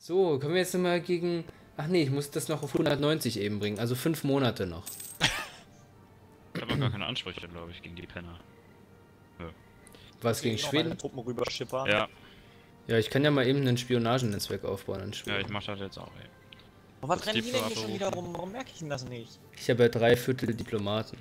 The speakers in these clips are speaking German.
So, können wir jetzt mal gegen... Ach nee, ich muss das noch auf 190 eben bringen. Also 5 Monate noch. Ich habe gar keine Ansprüche, glaube ich, gegen die Penner. Ja. Was, gegen Schweden? Truppen rüber schippern. Ja. Ja, ich kann ja mal eben ein Spionagennetzwerk aufbauen in Schweden. Ja, ich mach das jetzt auch, ey. Und was Das rennen die denn hier Diplo schon wieder rum? Warum merke ich denn das nicht? Ich habe ja 3/4 Diplomaten.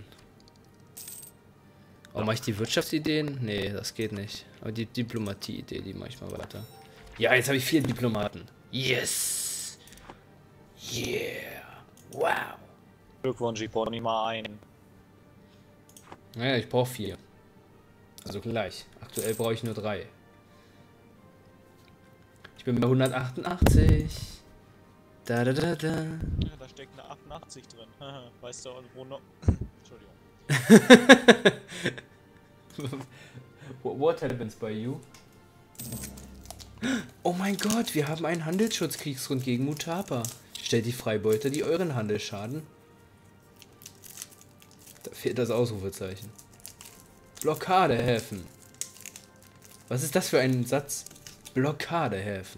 Oh, mache ich die Wirtschaftsideen? Nee, das geht nicht. Aber die Diplomatie-Idee, die mache ich mal weiter. Ja, jetzt habe ich 4 Diplomaten. Yes! Yeah! Wow! Glückwunsch, ich baue nicht mal ein. Naja, ich brauche 4. Also gleich. Aktuell brauche ich nur 3. Ich bin bei 188. Da da da da. Ja, da steckt eine 88 drin. Weißt du, wo noch... Entschuldigung. What happens by you? Oh mein Gott, wir haben einen Handelsschutzkriegsgrund gegen Mutapa. Stellt die Freibeuter, die euren Handel schaden. Da fehlt das Ausrufezeichen. Blockadehäfen. Was ist das für ein Satz? Blockadehäfen.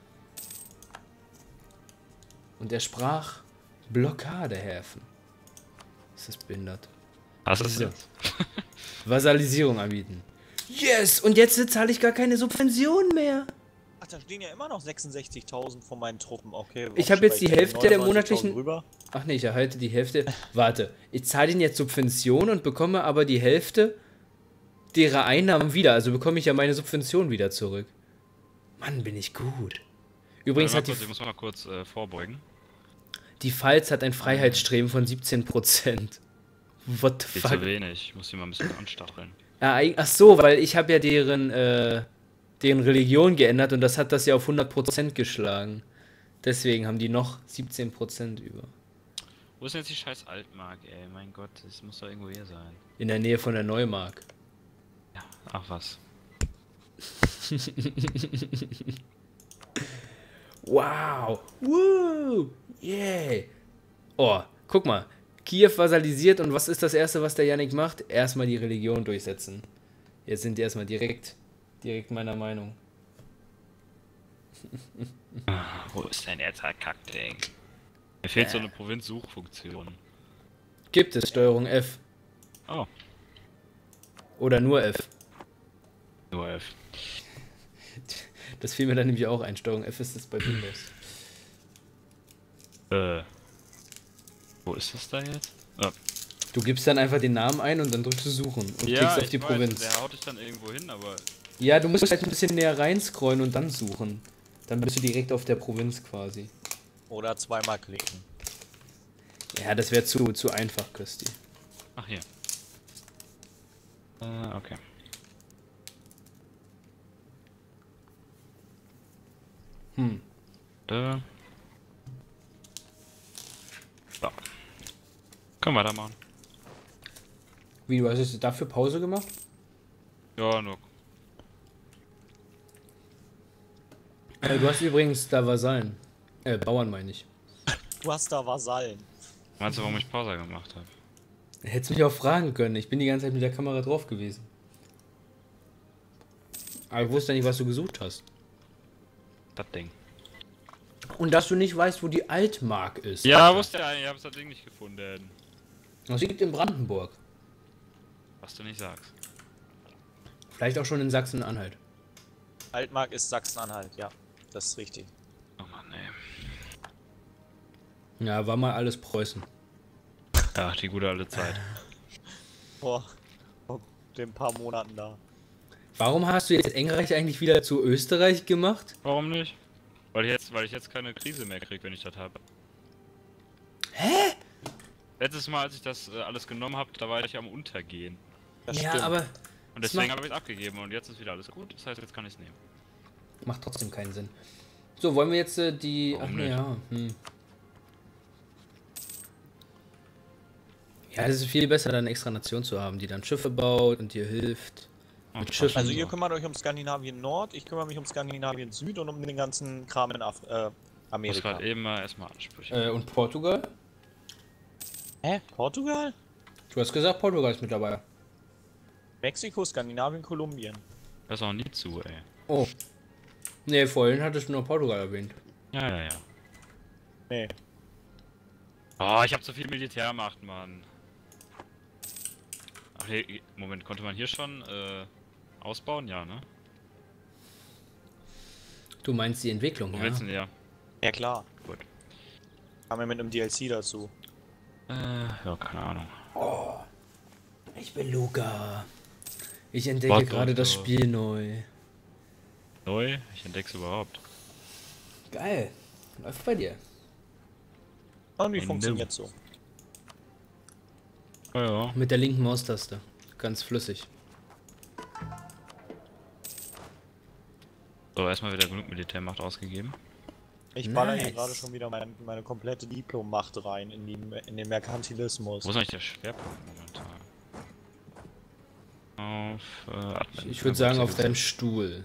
Und er sprach Blockadehäfen. Ist das behindert? Hast du es So. jetzt? Vasallisierung anbieten. Yes! Und jetzt zahle ich gar keine Subvention mehr. Ach, da stehen ja immer noch 66.000 von meinen Truppen. Okay. Ich habe jetzt die Hälfte der 99.000 monatlichen... rüber. Ach nee, ich erhalte die Hälfte. Warte, ich zahle ihnen jetzt Subvention und bekomme aber die Hälfte derer Einnahmen wieder. Also bekomme ich ja meine Subvention wieder zurück. Mann, bin ich gut. Übrigens hat Ich muss mal kurz vorbeugen. die Pfalz hat ein Freiheitsstreben von 17%. What the Viel fuck? zu wenig. Ich muss sie mal ein bisschen anstacheln. Ja, ach so, weil ich habe ja deren Religion geändert und das hat das ja auf 100% geschlagen. Deswegen haben die noch 17% über. Wo ist denn jetzt die scheiß Altmark, ey? Mein Gott, das muss doch irgendwo hier sein. In der Nähe von der Neumark. Ja, ach was. Wow! Woo! Yeah! Oh, guck mal. Kiew vasallisiert und was ist das erste, was der Yannick macht? Erstmal die Religion durchsetzen. Jetzt sind die erstmal direkt meiner Meinung. Wo ist denn jetzt ein Kackding? Mir fehlt so eine Provinzsuchfunktion. Gibt es Steuerung F. Oh, Oder nur F. nur F. Das fiel mir dann nämlich auch ein. Steuerung F ist das bei Windows. Wo ist das da jetzt? Oh. Du gibst dann einfach den Namen ein und dann drückst du suchen und klickst auf die weiß, Provinz. Der haut dich dann irgendwo hin, aber... Ja, du musst halt ein bisschen näher reinscrollen und dann suchen. Dann bist du direkt auf der Provinz quasi. Oder zweimal klicken. Ja, das wäre zu einfach, Kösti. Ach hier. Okay. Da. So. Können wir da machen. Wie, du hast jetzt dafür Pause gemacht? Ja, nur. Du hast übrigens da Vasallen. Bauern meine ich. Du hast da Vasallen. Meinst du, warum ich Pause gemacht habe? Hättest mich auch fragen können. Ich bin die ganze Zeit mit der Kamera drauf gewesen. Aber ich wusste nicht, was du gesucht hast. Das Ding. Und dass du nicht weißt, wo die Altmark ist. Ja, wusste ja, ich habe das Ding nicht gefunden. Das liegt in Brandenburg. Was du nicht sagst. Vielleicht auch schon in Sachsen-Anhalt. Altmark ist Sachsen-Anhalt, ja. Das ist richtig. Oh Mann, ey. Ja, war mal alles Preußen. Ja, die gute alte Zeit. Vor den paar Monaten da. Warum hast du jetzt Engreich eigentlich wieder zu Österreich gemacht? Warum nicht? Weil ich jetzt keine Krise mehr krieg, wenn ich das habe. Hä? Letztes Mal, als ich das alles genommen habe, da war ich am Untergehen. Das Ja, stimmt. aber Und deswegen habe ich es abgegeben und jetzt ist wieder alles gut. Das heißt, jetzt kann ich es nehmen. macht trotzdem keinen Sinn. So, wollen wir jetzt die... Warum Ach nicht? ja, Ja, das ist viel besser, dann eine extra Nation zu haben, die dann Schiffe baut und dir hilft. Mit Ach, Schiffen. Also und ihr so. kümmert euch um Skandinavien Nord, ich kümmere mich um Skandinavien Süd und um den ganzen Kram in Ich muss Amerika. gerade eben mal erstmal Ansprüche. Und Portugal? Hä? Portugal? Du hast gesagt, Portugal ist mit dabei. Mexiko, Skandinavien, Kolumbien. Das ist auch nie zu, ey. Oh. Nee, vorhin hattest du noch Portugal erwähnt. Ja, ja, ja. Nee. Oh, ich hab zu viel Militärmacht, Mann. Ach nee, Moment, konnte man hier schon ausbauen? Ja, ne? Du meinst die Entwicklung, Wo ja? willst du denn her? Ja klar. Gut. Kam ja mit einem DLC dazu. Ja, keine Ahnung. Oh, ich bin Luca. Ich entdecke Warte, gerade das warte. Spiel neu. Neu? Ich entdeck's überhaupt. Geil. Läuft bei dir. Und wie Ein funktioniert so? Ja, ja. Mit der linken Maustaste. Ganz flüssig. So, erstmal wieder genug Militärmacht ausgegeben. Ich baller hier Nice. gerade schon wieder meine komplette Diplommacht rein in den Merkantilismus. Wo ist eigentlich der Schwerpunkt momentan? Auf Admin. Ich würde sagen auf deinem Stuhl.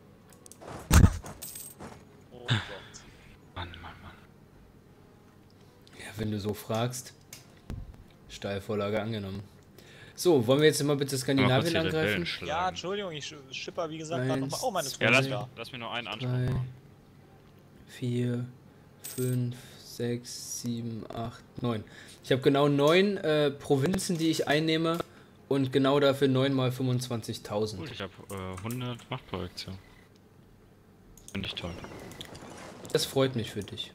Oh Gott. Mann, Mann, Mann. Ja, wenn du so fragst. Steilvorlage angenommen. So, wollen wir jetzt immer bitte Skandinavien angreifen? Ja, Entschuldigung, ich schipper wie gesagt gerade Eins, nochmal. Oh, meine Ja, Truppe lass, ist da. lass mir noch einen Anspruch 3, machen. 4, 5, 6, 7, 8, 9. Ich habe genau 9 Provinzen, die ich einnehme und genau dafür 9 mal 25.000. Gut, ich habe 100 Machtprojektion. Finde ich toll. Das freut mich für dich.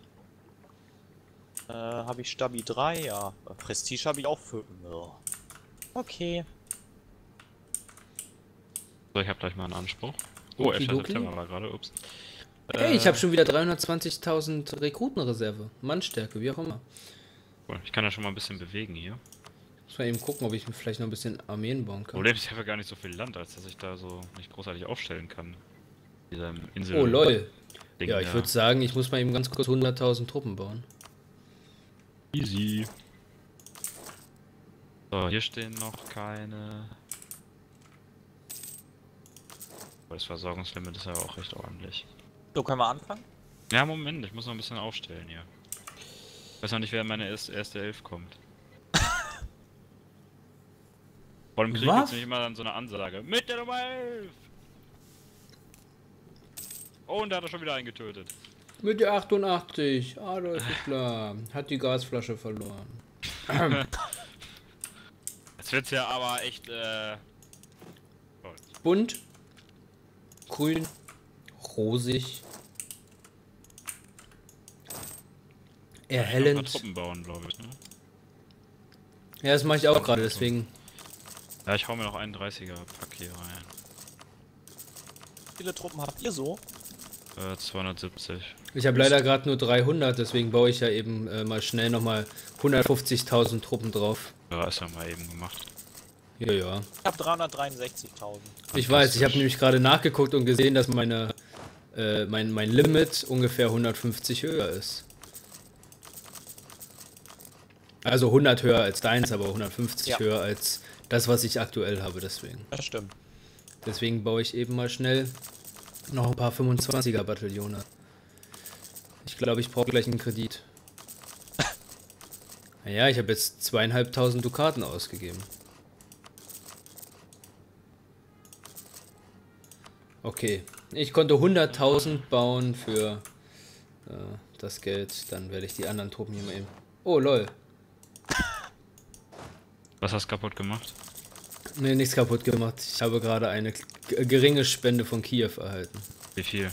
Habe ich Stabi 3, ja. Prestige habe ich auch 5. Ja. Okay. So, ich habe gleich mal einen Anspruch. Oh, 11. Okidoki. September war gerade, ups. Hey, ich habe schon wieder 320.000 Rekrutenreserve. Mannstärke, wie auch immer. Cool. Ich kann ja schon mal ein bisschen bewegen hier. Muss mal eben gucken, ob ich mir vielleicht noch ein bisschen Armeen bauen kann. Problem ist, ich habe ja gar nicht so viel Land, als dass ich da so nicht großartig aufstellen kann. Dieser Insel. Oh, lol. Ding Ja, ich da. würde sagen, ich muss mal eben ganz kurz 100.000 Truppen bauen. Easy. So, hier stehen noch keine. Aber das Versorgungslimit ist ja auch recht ordentlich. So, können wir anfangen? Ja, Moment, ich muss noch ein bisschen aufstellen hier. Ich weiß noch nicht, wer meine erste Elf kommt. Vor dem Krieg Was? gibt's nämlich immer dann so eine Ansage. Mit der Nummer 11! Oh, und da hat er schon wieder einen getötet. Mit der 88. Adolf Hitler hat die Gasflasche verloren. Jetzt wird's ja aber echt, Bunt, grün, rosig, Ich muss noch erhellend. Truppen bauen, glaube ich, ne? Ja, das mache ich auch gerade, deswegen. Ja, ich hau mir noch einen 30er-Pack hier rein. Wie viele Truppen habt ihr so? 270. Ich habe leider gerade nur 300, deswegen baue ich ja eben mal schnell nochmal 150.000 Truppen drauf. Ja, ist ja mal eben gemacht. Ja, ja. Ich habe 363.000. Ich weiß, ich habe nämlich gerade nachgeguckt und gesehen, dass mein Limit ungefähr 150 höher ist. Also 100 höher als deins, aber 150 Ja. höher als das, was ich aktuell habe, deswegen. Das stimmt. Deswegen baue ich eben mal schnell noch ein paar 25er-Bataillone. Ich glaube, ich brauche gleich einen Kredit. Naja, ich habe jetzt 2.500 Dukaten ausgegeben. Okay, ich konnte 100.000 bauen für das Geld. Dann werde ich die anderen Truppen hier mal eben... Oh, lol. Was hast du kaputt gemacht? Nee, nichts kaputt gemacht. Ich habe gerade eine geringe Spende von Kiew erhalten. Wie viel?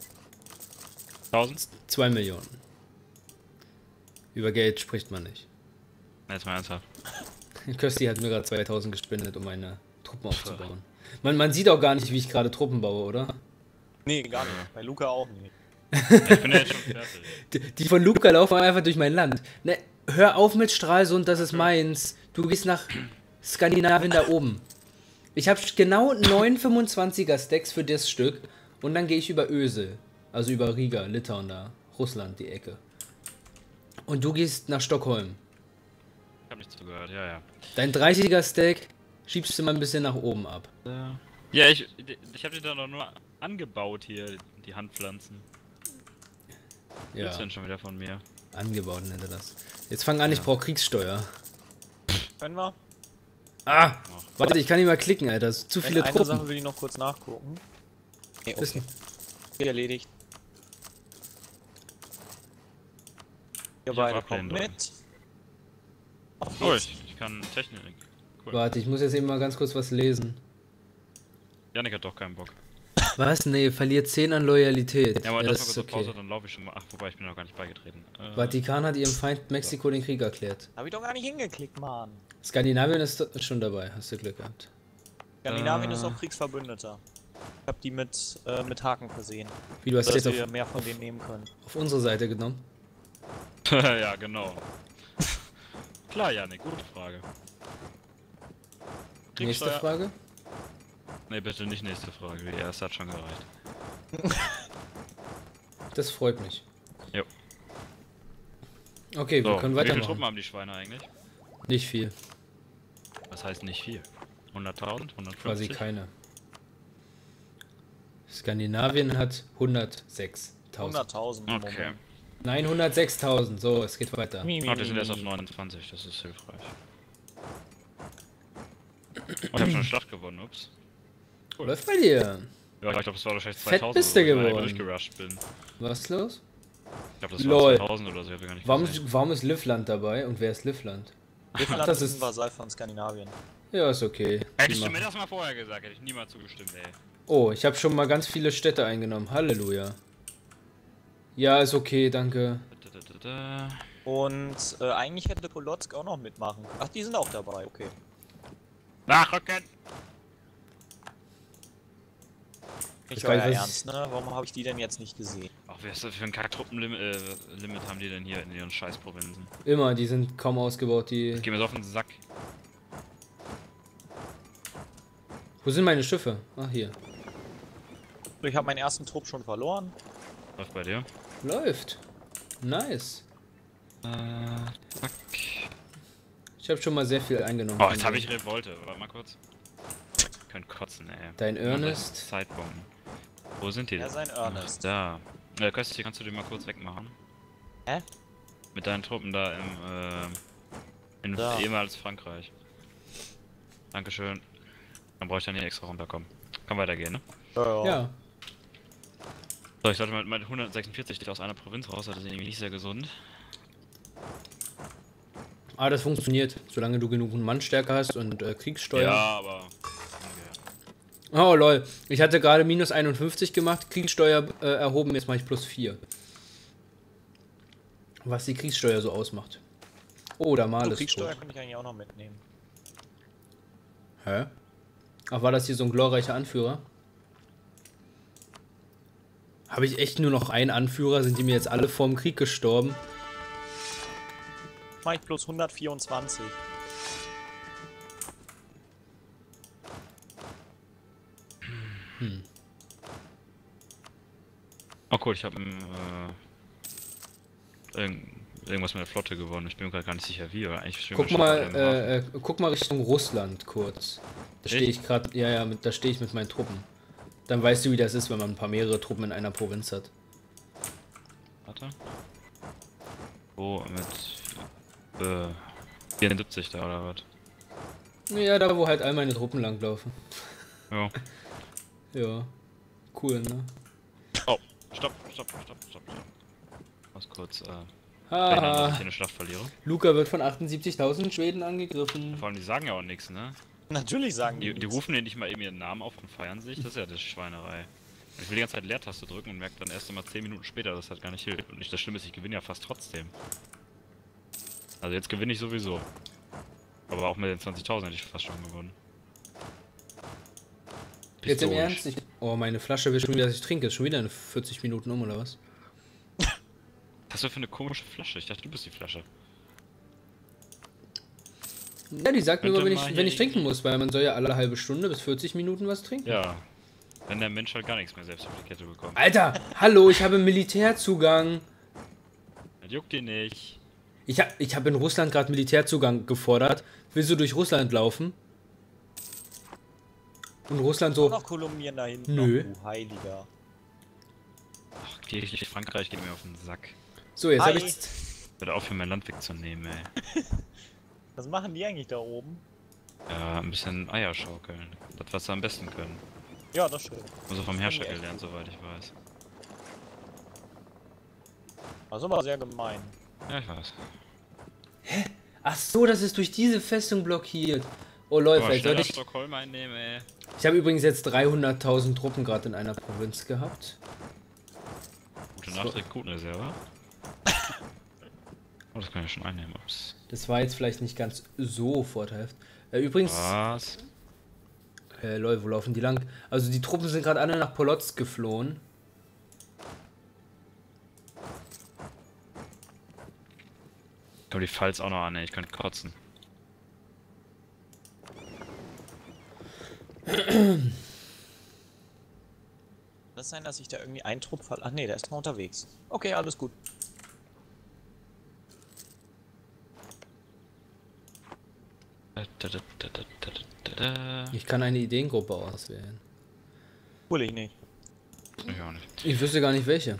1000? 2 Millionen. Über Geld spricht man nicht. Jetzt mal ernsthaft. Kösti hat mir gerade 2.000 gespendet, um meine Truppen aufzubauen. Man sieht auch gar nicht, wie ich gerade Truppen baue, oder? Nee, gar nicht. Bei Luca auch nicht. Ich bin ja jetzt schon fertig. Die von Luca laufen einfach durch mein Land. Ne, hör auf mit Stralsund, das ist meins. Du gehst nach Skandinavien da oben. Ich habe genau 9 25er Stacks für das Stück und dann gehe ich über Ösel. Also über Riga, Litauen da, Russland, die Ecke. Und du gehst nach Stockholm. Ich hab nicht zugehört, ja, ja. Dein 30er Stack schiebst du mal ein bisschen nach oben ab. Ja, ich hab die da doch nur angebaut hier, die Handpflanzen. Was Ja, willst du denn schon wieder von mir? angebaut nennt er das. Jetzt fang an, ich brauche Kriegssteuer. Können wir? Ah! Warte, ich kann nicht mal klicken, Alter. Das sind zu viele Eine Sache Truppen. will ich noch kurz nachgucken. Nee, Das- okay. Erledigt. Ihr Ich beide auf Ablehnen kommt drücken. mit. Auf Oh, geht's. ich kann Technik. Cool. Warte, ich muss jetzt eben mal ganz kurz was lesen. Janik hat doch keinen Bock. Was? Nee, verliert 10 an Loyalität. Ja, aber Ja, das das mal ist kurz auf Pause, okay. dann laufe ich schon mal. Ach, wobei, ich bin noch gar nicht beigetreten. Vatikan hat ihrem Feind Mexiko den Krieg erklärt. Hab ich doch gar nicht hingeklickt, Mann. Skandinavien ist schon dabei, hast du Glück gehabt. Skandinavien ist auch Kriegsverbündeter. Ich hab die mit Haken versehen, Wie, du hast dass jetzt wir auf, mehr von denen nehmen können. auf unsere Seite genommen? ja, genau. Klar, Janik, gute Frage. Nächste Kriegssteuer- Frage. Nee, bitte nicht nächste Frage. Die erste hat schon gereicht. Das freut mich. Jo. Okay, wir So, können wie viele Truppen weitermachen. haben die Schweine eigentlich? Nicht viel, Was heißt nicht viel? 100.000? 150? quasi keine. Skandinavien hat 106.000. 100.000 im Okay. Moment. Nein, 106.000. So, es geht weiter. Oh, wir sind erst auf 29, das ist hilfreich. Oh, ich hab schon eine Schlacht gewonnen, ups. Läuft bei dir. Ja, ich glaube, das war wahrscheinlich Fett 2000 bist du oder so, weil ich geworden. durchgerusht bin. Was ist los? Ich glaube, das Lol. war 2000 oder so, ich hab gar nicht Warum, gesehen. warum ist Livland dabei und wer ist Livland? Livland Das ist ist- ein Vasall von Skandinavien. Ja, ist okay. Die Hättest du machen- mir das mal vorher gesagt, hätte ich niemals zugestimmt, ey. Oh, ich habe schon mal ganz viele Städte eingenommen. Halleluja. Ja, ist okay, danke. Und eigentlich hätte Polotsk auch noch mitmachen. Ach, die sind auch dabei, okay. Nachrücken! Nicht weiß gar euer nicht, was- Ernst, ne? Warum habe ich die denn jetzt nicht gesehen? Ach, wer ist das für ein Kacktruppenlimit Limit haben die denn hier in ihren Scheißprovinzen? Immer, die sind kaum ausgebaut, die... Geh mir so auf den Sack. Wo sind meine Schiffe? Ach, hier. Ich habe meinen ersten Trupp schon verloren. Läuft bei dir? Läuft. Nice. Zack. Ich habe schon mal sehr viel eingenommen. Oh, jetzt habe ich Revolte. Warte mal kurz. Könnt kotzen, ey. Dein Ernest? Zeitbomben. Wo sind die Ja, denn? sein Ernest. Da. Kösti, kannst du den mal kurz wegmachen? Hä? Mit deinen Truppen da in Da. ehemals Frankreich. Dankeschön. Dann brauche ich dann nicht extra runterkommen. Kann weitergehen, ne? Ja. So, ich sollte mit 146 steht aus einer Provinz raus, das ist irgendwie nicht sehr gesund. Ah, das funktioniert. Solange du genug Mannstärke hast und Kriegssteuer. Ja, aber. Oh, lol. Ich hatte gerade minus 51 gemacht, Kriegssteuer erhoben, jetzt mache ich plus 4. Was die Kriegssteuer so ausmacht. Oh, der Mal So, ist Kriegssteuer tot. könnte ich eigentlich auch noch mitnehmen. Hä? Ach, war das hier so ein glorreicher Anführer? Habe ich echt nur noch einen Anführer? Sind die mir jetzt alle vorm Krieg gestorben? Mach ich plus 124. Oh cool, ich habe irgendwas mit der Flotte gewonnen. Ich bin mir gerade gar nicht sicher wie, aber eigentlich schwimmen Guck wir schon im mal, Hafen. guck mal Richtung Russland kurz. Da stehe Echt? ich gerade, ja, da stehe ich mit meinen Truppen. Dann weißt du, wie das ist, wenn man ein paar mehrere Truppen in einer Provinz hat. Warte. Wo mit 74 da oder was? Ja, da wo halt all meine Truppen langlaufen. Ja. Ja. Cool, ne? Oh, stopp. Was kurz, verhindern, dass ich Haha. hier eine Schlacht verliere. Luca wird von 78.000 Schweden angegriffen. Vor allem, die sagen ja auch nichts, ne? Natürlich sagen Die nichts. rufen denen nicht mal eben ihren Namen auf und feiern sich, das ist ja das Schweinerei. Ich will die ganze Zeit Leertaste drücken und merke dann erst einmal 10 Minuten später, dass das gar nicht hilft. Und nicht das Schlimme ist, ich gewinne ja fast trotzdem. Also jetzt gewinne ich sowieso. Aber auch mit den 20.000 hätte ich fast schon gewonnen. Jetzt im Historisch. Ernst? Oh, meine Flasche will schon wieder, dass ich trinke. Ist schon wieder in 40 Minuten um, oder was? Was ist das für eine komische Flasche? Ich dachte, du bist die Flasche. Ja, die sagt mir immer, Könnte wenn mal ich, hier trinken irgendwie- muss, weil man soll ja alle halbe Stunde bis 40 Minuten was trinken. Ja. Wenn der Mensch halt gar nichts mehr selbst auf die Kette bekommt. Alter, hallo, ich habe Militärzugang. Das juckt die nicht. Ich hab in Russland gerade Militärzugang gefordert. Willst du durch Russland laufen? Und Russland so, Noch Kolumbien da hinten. Nö. Noch, du Heiliger. Ach, Frankreich geht mir auf den Sack. so, jetzt habe Hi. ich... Hör auf, für meinen Land wegzunehmen, ey. Was machen die eigentlich da oben? Ja, ein bisschen Eier schaukeln. Das, was sie am besten können. Ja, das stimmt. Also vom Herrscher echt gelernt, soweit ich weiß. Das ist aber sehr gemein. Ja, ich weiß. Ach so, das ist durch diese Festung blockiert. Oh Leute, vielleicht sollte ich... Stockholm einnehmen, ey. Ich habe übrigens jetzt 300.000 Truppen gerade in einer Provinz gehabt. Gute Nacht, Rekrutenreserve. Oh, das kann ich schon einnehmen. Ups. Das war jetzt vielleicht nicht ganz so vorteilhaft. Übrigens... Was? Leute, wo laufen die lang? Also die Truppen sind gerade alle nach Polotsk geflohen. Ich glaube, die Pfalz auch noch an, ey. Ich könnte kotzen. Das sein, dass ich da irgendwie einen Trupp fall. Ach nee, der ist noch unterwegs. Okay, alles gut. Ich kann eine Ideengruppe auswählen. Will ich nicht. Ich auch nicht. Ich wüsste gar nicht welche.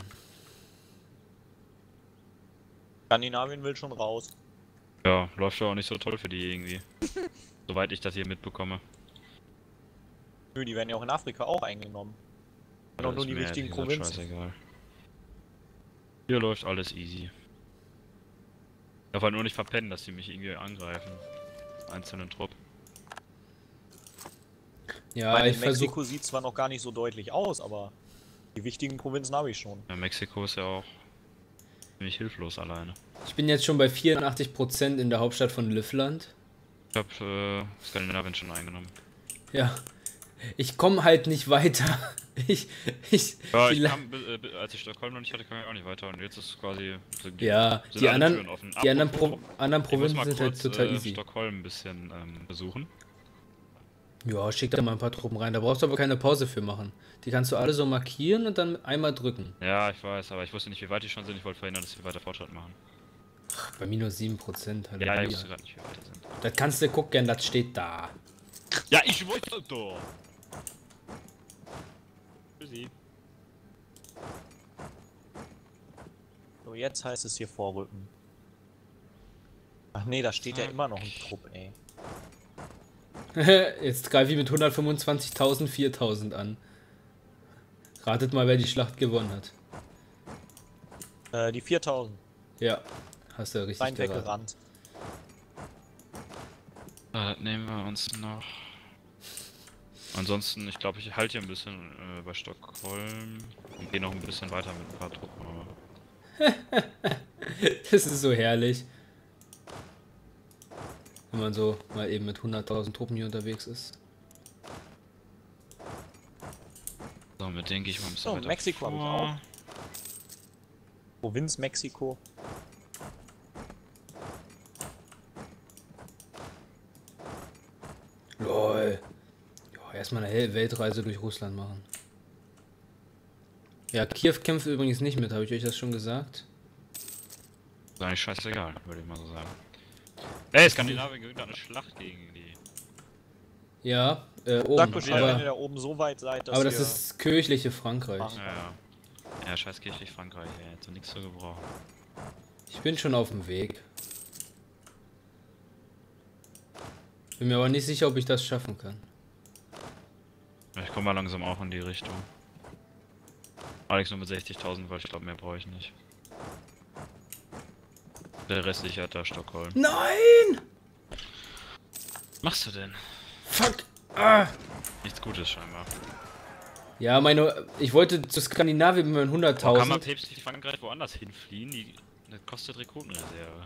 Skandinavien will schon raus. Ja, läuft ja auch nicht so toll für die irgendwie. Soweit ich das hier mitbekomme. Nö, die werden ja auch in Afrika auch eingenommen. Und auch Das nur ist die mir wichtigen ehrlich gesagt Provinzen. scheißegal. Hier läuft alles easy. Ich darf halt nur nicht verpennen, dass die mich irgendwie angreifen. Einzelnen Trupp. Ja, Meine ich versuche... Mexiko sieht zwar noch gar nicht so deutlich aus, aber die wichtigen Provinzen habe ich schon. Ja, Mexiko ist ja auch ziemlich hilflos alleine. Ich bin jetzt schon bei 84% in der Hauptstadt von Livland. Ich habe Skandinavien schon eingenommen. Ja. Ich komme halt nicht weiter. Ja, die ich La- kam, als ich Stockholm noch nicht hatte, kam ich auch nicht weiter. Und jetzt ist quasi... Ja, sind die alle anderen, Türen offen. die anderen, Apropos, anderen ich muss Provinzen mal sind halt kurz total easy. Stockholm ein bisschen besuchen. Ja, schick da mal ein paar Truppen rein. Da brauchst du aber keine Pause für machen. Die kannst du alle so markieren und dann einmal drücken. Ja, ich weiß, aber ich wusste nicht, wie weit die schon sind. Ich wollte verhindern, dass sie weiter Fortschritt machen. Bei minus 7%. Hallo. Ja, ich wusste gerade nicht, wie weit die sind. Das kannst du gucken, das steht da. Ja, ich wollte doch! Tschüssi. So, jetzt heißt es hier vorrücken. Ach nee, da steht ja immer noch ein Trupp, ey. Jetzt greife ich mit 125.000 4.000 an. Ratet mal, wer die Schlacht gewonnen hat. Die 4000. Ja, hast du richtig Rein geraten. weggerannt. Das nehmen wir uns noch. Ansonsten, ich glaube, ich halte hier ein bisschen bei Stockholm und gehe noch ein bisschen weiter mit ein paar Truppen. Aber Das ist so herrlich. Wenn man so mal eben mit 100.000 Truppen hier unterwegs ist. so, mit denen gehe ich mal ein bisschen So, weiter Mexiko habe ich vor. auch. Provinz Mexiko. LOL. Ja, erstmal eine Weltreise durch Russland machen. Ja, Kiew kämpft übrigens nicht mit, habe ich euch das schon gesagt? Ist eigentlich scheißegal, würde ich mal so sagen. Ey, Skandinavien gewinnt eine Schlacht gegen die. Ja, oben. Sagt Bescheid, wenn ihr Aber, da oben so weit seid, dass aber das ihr... ist kirchliche Frankreich. Machen. Ja, scheiß kirchlich Frankreich, ey, jetzt so nichts zu gebrauchen. Ich bin schon auf dem Weg. Bin mir aber nicht sicher, ob ich das schaffen kann. Ja, ich komme mal langsam auch in die Richtung. Alex nur mit 60.000, weil ich glaube, mehr brauche ich nicht. Der Rest sichert da Stockholm. Nein! Was machst du denn? Fuck! Ah! Nichts Gutes scheinbar. Ja, ich wollte zu Skandinavien mit meinen Boah, kann man 100.000. päpstlich Frankreich woanders hinfliehen? Das kostet Rekrutenreserve.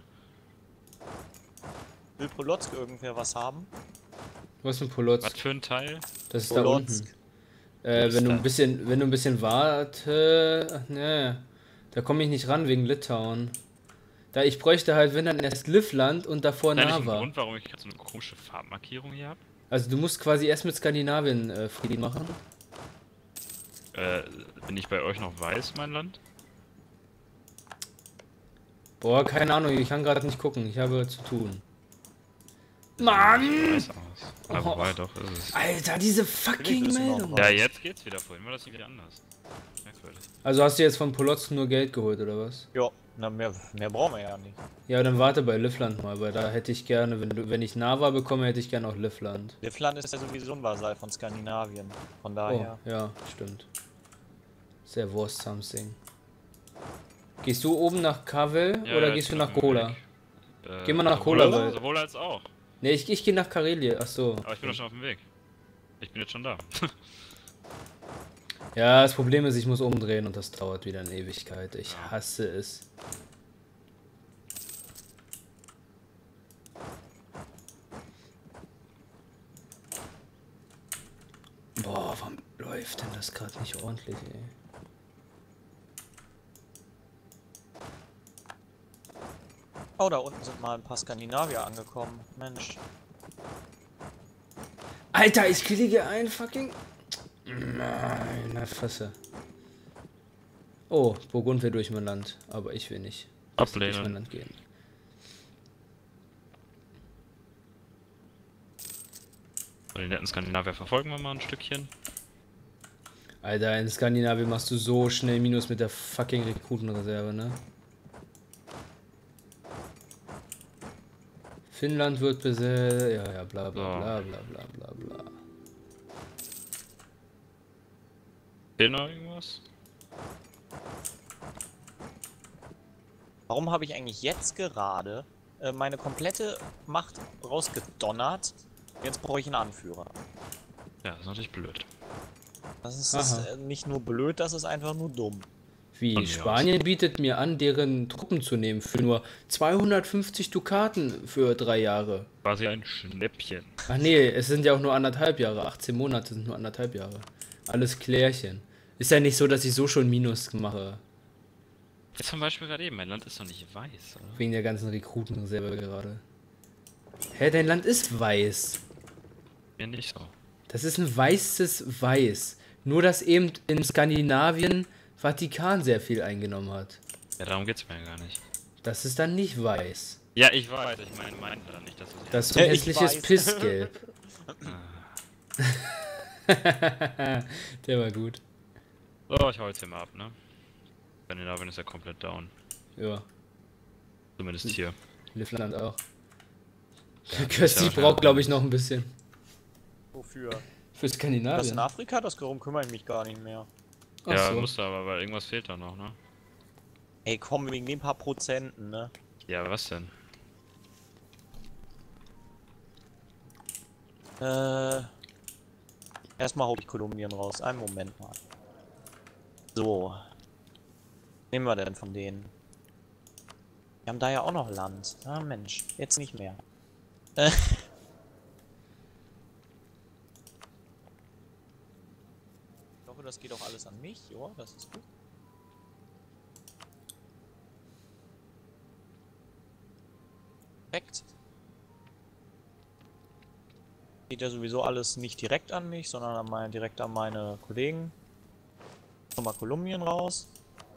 Will Polotsk irgendwer was haben? Was ist ein Polotsk? Was für ein Teil? Das ist da Polotsk. unten. ist Wenn du ein das? bisschen warte. Ach, ne. Da komme ich nicht ran wegen Litauen. Da ich bräuchte halt, wenn dann erst Livland und davor Ist eigentlich ein Narva. Grund, warum ich gerade so eine komische Farbmarkierung hier habe? Also du musst quasi erst mit Skandinavien Frieden machen. Bin ich bei euch noch weiß, mein Land? Boah, keine Ahnung, ich kann gerade nicht gucken. Ich habe zu tun. Mann! Weiß aus. Aber Oh. wobei, doch, ist es. Alter, diese fucking Will ich wissen, Meldung. noch Ja, jetzt geht's wieder. Vorhin war das irgendwie anders. Merkwürdig. Also hast du jetzt von Polotsk nur Geld geholt, oder was? Ja, na mehr brauchen wir ja nicht. Ja, dann warte bei Livland mal, weil da hätte ich gerne, wenn ich Narva bekomme, hätte ich gerne auch Livland. Livland ist ja sowieso ein Vasall von Skandinavien. Von Oh, daher. ja, stimmt. Sehr worth something. Gehst du oben nach Kavel Ja, oder ja, gehst ich du bin nach auf dem Kola? Weg. Geh mal nach Sowohl Kola, als, weil... sowohl als auch. Ne, ich gehe nach Karelia. Achso. Aber ich bin doch schon auf dem Weg. Ich bin jetzt schon da. Ja, das Problem ist, ich muss umdrehen und das dauert wieder eine Ewigkeit. Ich Ja. hasse es. Boah, warum läuft denn das gerade nicht ordentlich, ey? Oh, da unten sind mal ein paar Skandinavier angekommen. Mensch. Alter, ich kriege ein fucking... Meine Fresse. Oh, Burgund will durch mein Land, aber ich will nicht. Durch mein Ablehnen. Land gehen. So, die netten Skandinavier verfolgen wir mal ein Stückchen. Alter, in Skandinavien machst du so schnell Minus mit der fucking Rekrutenreserve, ne? Finnland wird besetzt. Ja, ja, bla bla So. bla bla bla bla bla. Fehlt noch irgendwas? Warum habe ich eigentlich jetzt gerade meine komplette Macht rausgedonnert? Jetzt brauche ich einen Anführer. Ja, das ist natürlich blöd. Das ist Aha. nicht nur blöd, das ist einfach nur dumm. Wie? Von mir Spanien bietet mir an, deren Truppen zu nehmen für nur 250 Dukaten für 3 Jahre. Quasi ein Schnäppchen. Ach nee, es sind ja auch nur 1,5 Jahre. 18 Monate sind nur 1,5 Jahre. Alles Klärchen. Ist ja nicht so, dass ich so schon Minus mache. Jetzt zum Beispiel gerade eben, mein Land ist doch nicht weiß, oder? Wegen der ganzen Rekrutenreserve gerade. Hä, dein Land ist weiß. Mir nicht so. Das ist ein weißes Weiß. Nur, dass eben in Skandinavien Vatikan sehr viel eingenommen hat. Ja, darum geht's mir gar nicht. Das ist dann nicht weiß. Ja, ich weiß, ich meine da nicht, dass du sie Das ist so ein Ich hässliches weiß. Pissgelb. Der war gut. So, ich hau jetzt hier mal ab, ne? Skandinavien ist ja komplett down. Ja, Zumindest hier. Livland auch. Ja, Kirsty ist ja braucht, glaube ich, noch ein bisschen. Wofür? Für Das in Skandinavien. Afrika, darum kümmere ich mich gar nicht mehr. Ach Ja, so. musste aber, weil irgendwas fehlt da noch, ne? Ey, komm, wegen den paar Prozenten, ne? Ja, was denn? Erstmal hau ich Kolumbien raus. Einen Moment mal. So. Nehmen wir denn von denen? Wir haben da ja auch noch Land. Ah, Mensch. Jetzt nicht mehr. Ich hoffe, das geht auch alles an mich. Ja, das ist gut. Perfekt. Geht ja sowieso alles nicht direkt an mich, sondern direkt an meine Kollegen. Nochmal Kolumbien raus.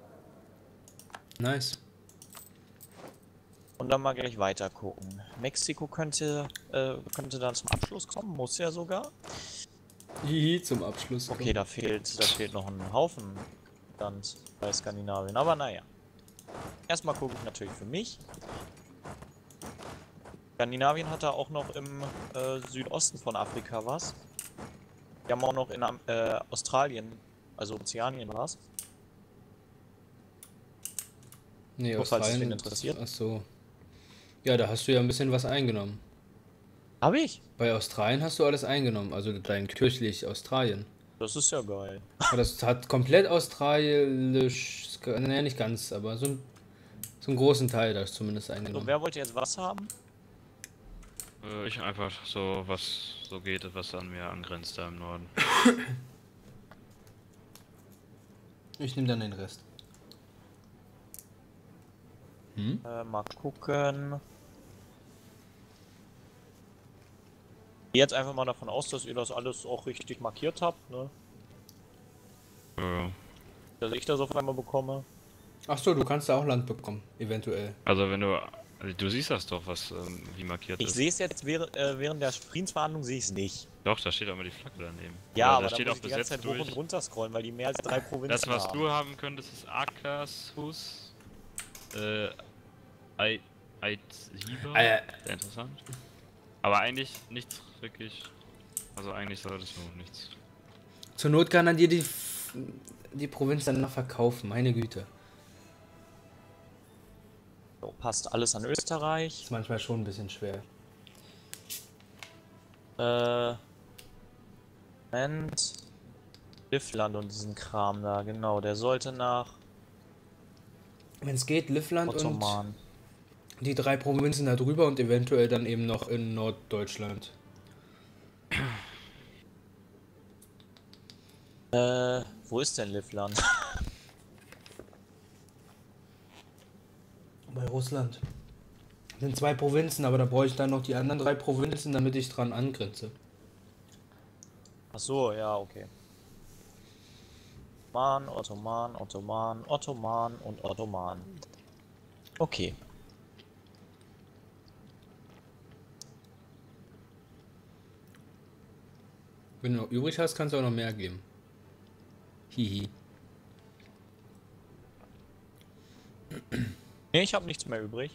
Nice. Und dann mal gleich weiter gucken. Mexiko könnte dann zum Abschluss kommen, muss ja sogar. Hihi, zum Abschluss. Okay, da fehlt noch ein Haufen Land bei Skandinavien, aber naja. Erstmal gucke ich natürlich für mich. Skandinavien hat da auch noch im Südosten von Afrika was. Wir haben auch noch in Australien, also Ozeanien was. Nee, Nur falls es Australien wen interessiert. Ach so. Ja, da hast du ja ein bisschen was eingenommen. Habe ich? Bei Australien hast du alles eingenommen, also dein kirchlich Australien. Das ist ja geil. Aber das hat komplett australisch, naja, nicht ganz, aber so einen großen Teil da ist zumindest So, eingenommen. wer wollte jetzt was haben? Ich einfach so, was so geht, was an mir angrenzt da im Norden. Ich nehme dann den Rest. Mal gucken. Gehe jetzt einfach mal davon aus, dass ihr das alles auch richtig markiert habt, ne? Dass ich das auf einmal bekomme. Ach so, du kannst da auch Land bekommen, eventuell. Also wenn du siehst das doch, was wie markiert Ich ist. sehe es jetzt während der Friedensverhandlung sehe ich es nicht. Doch, da steht auch mal die Flagge daneben. Ja, Oder aber da da steht muss auch ich die ganze besetzt Zeit hoch und durch. runter scrollen, weil die mehr als 3 Provinzen Das, was haben. du haben könntest, ist Akershus, Eidsiber. Sehr interessant. Aber eigentlich nichts wirklich. Also eigentlich solltest du nichts. Zur Not kann er dir die Provinz dann noch verkaufen, meine Güte. So, passt alles an Österreich. Ist manchmal schon ein bisschen schwer. Moment. Livland und diesen Kram da, genau. Der sollte nach Wenn es geht, Livland Ottoman. und die 3 Provinzen da drüber und eventuell dann eben noch in Norddeutschland. Wo ist denn Livland? Bei Russland. Das sind 2 Provinzen, aber da brauche ich dann noch die anderen 3 Provinzen, damit ich dran angrenze. Ach so, ja, okay. Ottoman, Ottoman, Ottoman, Ottoman und Ottoman. Okay. Wenn du noch übrig hast, kannst du auch noch mehr geben. Hihi. Nee, ich habe nichts mehr übrig.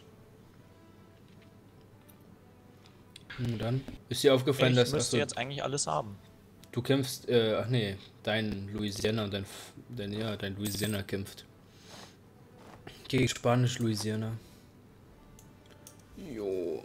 Dann ist dir aufgefallen, Ich dass müsste achso, jetzt eigentlich alles haben. du kämpfst, ach nee, dein Louisiana und dein Louisiana kämpft. Gegen Spanisch Louisiana. Jo.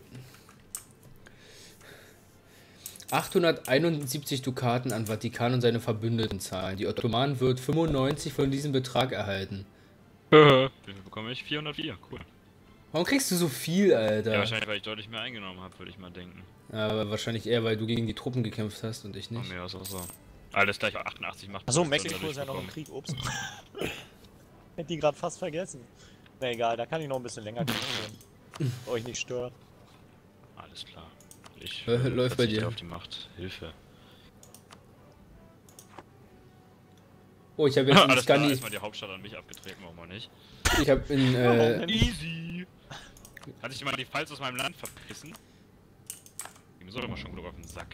871 Dukaten an Vatikan und seine Verbündeten zahlen. Die Ottomanen wird 95 von diesem Betrag erhalten. Wie viel bekomme ich? 404, cool. Warum kriegst du so viel, Alter? Ja, wahrscheinlich, weil ich deutlich mehr eingenommen habe, würde ich mal denken. Aber wahrscheinlich eher, weil du gegen die Truppen gekämpft hast und ich Von nicht. mir aus auch so. Alles gleich bei 88 macht. Achso, das Mexiko dadurch ist ja noch im bekommen. Krieg. Ups. Hätte die gerade fast vergessen. Na egal, da kann ich noch ein bisschen länger kämpfen. Euch nicht stört. Alles klar. Ich Läuft bei verzichte dir. auf die Macht. Hilfe. Oh, ich habe jetzt in Alles klar, Skandi... erstmal die Hauptstadt an mich abgetreten, warum auch nicht. Ich habe in... Easy! Hatte ich mal die Pfalz aus meinem Land verpissen? Mir soll immer schon genug auf den Sack.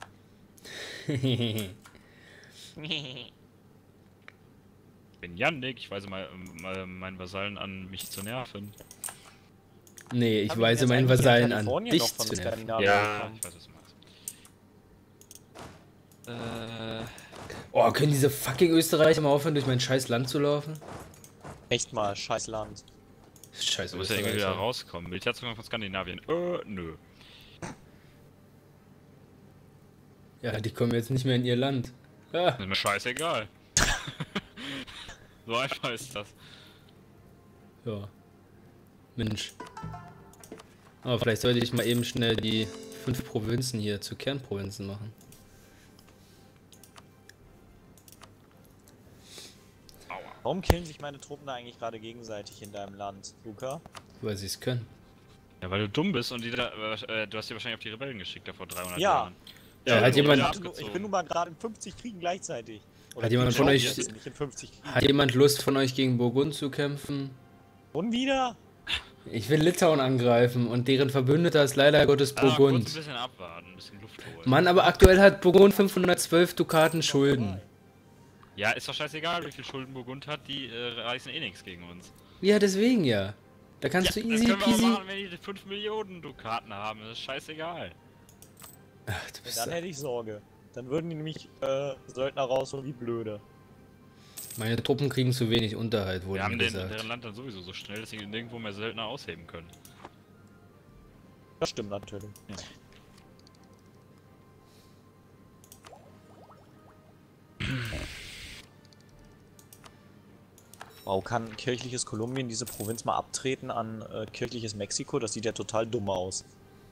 Bin Yannick, ich weise mal meinen Vasallen an, mich zu nerven. Nee, ich Hab weise jetzt meinen eigentlich in Vasallen an, Kalifornien noch dich von zu nerven. Skandinavien Ja, bekommen? ich weiß, was du meinst. Oh, können diese fucking Österreicher mal aufhören, durch mein scheiß Land zu laufen? Echt mal, scheiß Land. Scheiß Du musst ja irgendwie wieder Österreicher. rauskommen. Militärzugang von Skandinavien. Nö. Ja, die kommen jetzt nicht mehr in ihr Land. Ah, Ist mir scheißegal. So einfach ist das. ja. Mensch. Aber vielleicht sollte ich mal eben schnell die 5 Provinzen hier zu Kernprovinzen machen. Aua. Warum killen sich meine Truppen da eigentlich gerade gegenseitig in deinem Land, Luca? Weil sie es können. Ja, weil du dumm bist und du hast die wahrscheinlich auf die Rebellen geschickt, da vor 300 Ja. Jahren. Ja, hat und jemand- wieder Ich bin abgezogen. nun mal gerade in 50 Kriegen gleichzeitig. Oder Hat jemand von Kriegen euch- jetzt, nicht in 50 Kriegen. Hat jemand Lust von euch gegen Burgund zu kämpfen? Und wieder? Ich will Litauen angreifen und deren Verbündeter ist leider Gottes Kurz ein Burgund. bisschen abwarten, ein bisschen Luft holen. Mann, aber aktuell hat Burgund 512 Dukaten Schulden. Ja, ist doch scheißegal, wie viel Schulden Burgund hat, die reißen eh nichts gegen uns. Ja, deswegen ja. Da kannst du das easy können wir auch peasy... machen, wenn die 5 Millionen Dukaten haben, das ist scheißegal. Ach, du bist Dann hätte ich Sorge. Dann würden die nämlich Söldner rausholen wie blöde. Meine Truppen kriegen zu wenig Unterhalt, wurde Wir haben mir gesagt. deren Land dann sowieso so schnell, dass sie nirgendwo mehr Söldner ausheben können. Das stimmt natürlich. Ja. Wow, kann kirchliches Kolumbien diese Provinz mal abtreten an kirchliches Mexiko? Das sieht ja total dumm aus.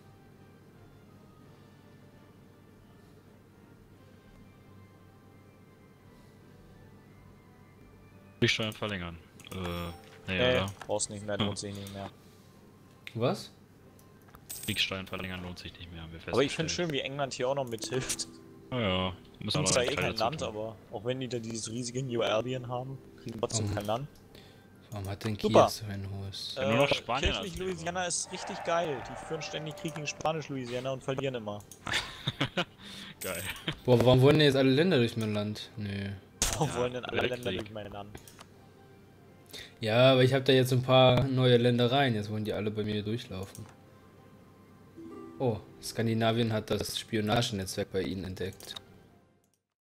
Steuern verlängern. Nee, oder? Brauchst nicht mehr, lohnt sich nicht mehr. Was? Kriegssteuern verlängern lohnt sich nicht mehr, haben wir Aber ich finde festgestellt. schön, wie England hier auch noch mithilft. Ja, muss auch Sind noch zwar ein eh Teil kein dazu Land, tun. aber auch wenn die da dieses riesige New Albion haben, kriegen trotzdem Oh. kein Land. Warum hat denn Super. Kiew so ein hohes? Ja, nur noch Spanien Kirchlich als Louisiana ist richtig geil. Die führen ständig Krieg gegen Spanisch-Louisiana und verlieren immer. Geil. Boah, warum wollen denn jetzt alle Länder durch mein Land? Nö. Warum Ja, wollen denn alle Weltkrieg. Länder durch mein Land? Ja, aber ich habe da jetzt ein paar neue Ländereien. Jetzt wollen die alle bei mir durchlaufen. Oh, Skandinavien hat das Spionagenetzwerk bei ihnen entdeckt.